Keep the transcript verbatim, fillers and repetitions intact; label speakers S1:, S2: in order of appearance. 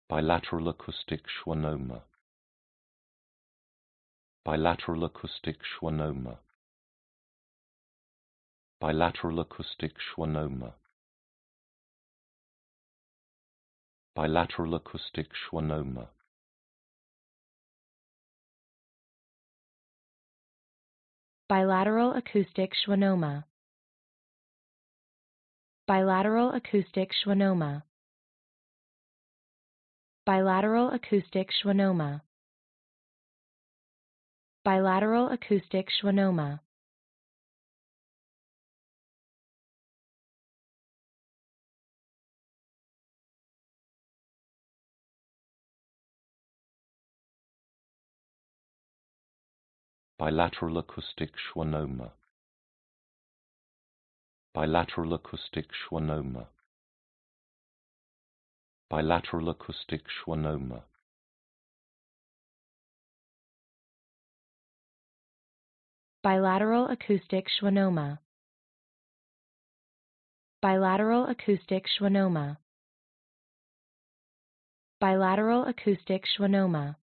S1: bilateral acoustic schwannoma, bilateral acoustic schwannoma, bilateral acoustic schwannoma, bilateral acoustic schwannoma,
S2: bilateral acoustic schwannoma, bilateral acoustic schwannoma, bilateral acoustic schwannoma, bilateral acoustic schwannoma,
S1: bilateral acoustic schwannoma, bilateral acoustic schwannoma, bilateral acoustic schwannoma,
S2: bilateral acoustic schwannoma, bilateral acoustic schwannoma, bilateral acoustic schwannoma,